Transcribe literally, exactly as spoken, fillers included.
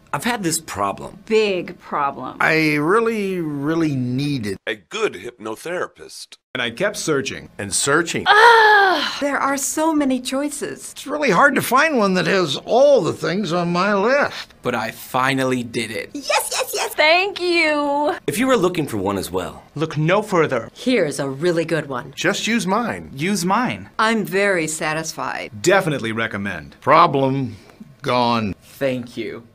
I've had this problem. Big problem. I really, really needed a good hypnotherapist. And I kept searching. and searching. Ah! There are so many choices. It's really hard to find one that has all the things on my list. But I finally did it. Yes, yes, yes. Thank you. If you were looking for one as well, Look no further. Here's a really good one. Just use mine. Use mine. I'm very satisfied. Definitely recommend. Problem gone. Thank you.